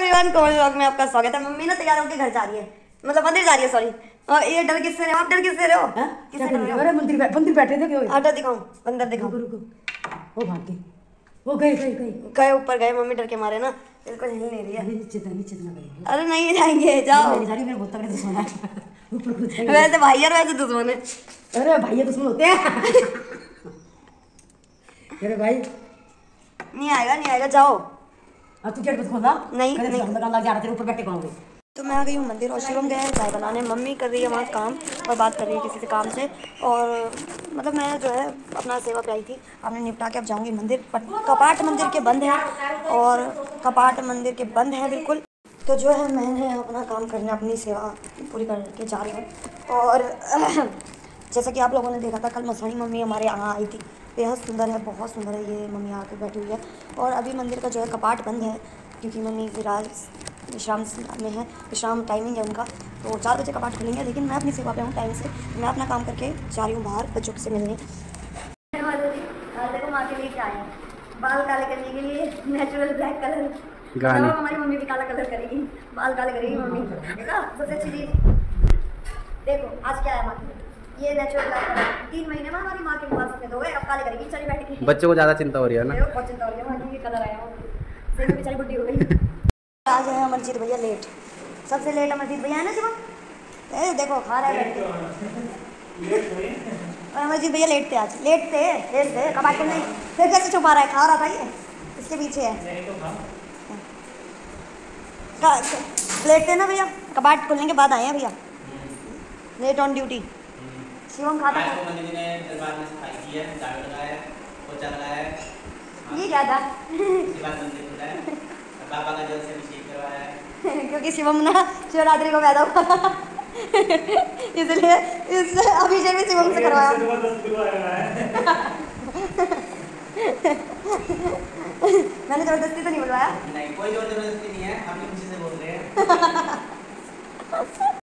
Everyone, कोमल vlog में आपका स्वागत है। मम्मी ना तैयार होकर घर जा रही है, मतलब मंदिर जा रही है, सॉरी। और ये डर किससे रहे हो आप? डर किससे रहे हो? किससे डर रहे हो? अरे मंदिर बैठे थे क्यों? आटा दिखाऊं, अंदर दिखाऊं? रुको, वो भाग गई, वो गए गए ऊपर गए, मम्मी डर के मारे ना बिल्कुल हिल नहीं रही है। नीचे ना गए। अरे नहीं जाएंगे, जाओ। मेरे बहुत तगड़े दुश्मन है। ऊपर कूद गए। वैसे भाई और वैसे दुश्मन है। अरे भैया दुश्मन होते हैं। अरे भाई नहीं आएगा, जाओ। अब तू गेट मत खोलना। नहीं लग जा रहा तेरे ऊपर बैठे कौन होंगे। तो मैं आ गई हूँ मंदिर और शिवम गया है चाय बनाने। मम्मी कर रही है वहाँ काम और बात कर रही है किसी से काम से। और मतलब मैं जो है अपना सेवा पे आई थी, आपने निपटा के अब जाऊँगी मंदिर। कपाट मंदिर के बंद हैं और कपाट मंदिर के बंद हैं बिल्कुल। तो जो है मैंने अपना काम करना, अपनी सेवा पूरी करके जा रही हूँ। और जैसा कि आप लोगों ने देखा था कल मसानी मम्मी हमारे यहाँ आई थी, बेहद सुंदर है, बहुत सुंदर है ये मम्मी आके बैठी हुई है। और अभी मंदिर का जो है कपाट बंद है क्योंकि मम्मी विश्राम में है, विश्राम टाइमिंग है उनका। तो 4 बजे कपाट खुलेंगे, लेकिन मैं अपनी सेवा पे हूँ टाइम से। मैं अपना काम करके जा रही हूँ बाहर बच्चों से मिलने। देखो माँ के लिए क्या है, बाल काले करने के लिए नेचुरल ब्लैक कलर। हमारी मम्मी भी काला कलर करेगी, बाल काले करेगी मम्मी। सबसे अच्छी चीज़ देखो आज क्या है माँ की, ये नेचुरल ब्लैक कलर। 3 महीने में हमारी माँ के बाल सफेद हो गए, अब काले करेगी चली बैठ के। बच्चों को ज़्यादा चिंता हो रही है ना, बहुत चिंता हो रही है माँ की, कलर आया सही में, बेचारी बुढ़ी हो गई। आज है अमरजीत भैया लेट, सबसे लेट अमरजीत भैया है ना शिवम? देखो खा रहा है और अमरजीत भैया लेट थे आज, लेट थे कबाड़ को नहीं। फिर कैसे छुपा रहा है, खा रहा था ये, इसके पीछे है। लेट थे ना भैया, कबाड़ खुलने के बाद आए हैं भैया, लेट ऑन ड्यूटी। शिवम खाता था। ये क्या था? पापा का जल से अभिषेक करवाया है क्योंकि शिवम ना शिवरात्रि को पैदा हुआ इसलिए इस अभिषेक भी शिवम से करवाया। मैंने जबरदस्ती तो नहीं बुलवाया। नहीं, कोई जबरदस्ती नहीं है, हम खुशी से बोल रहे हैं।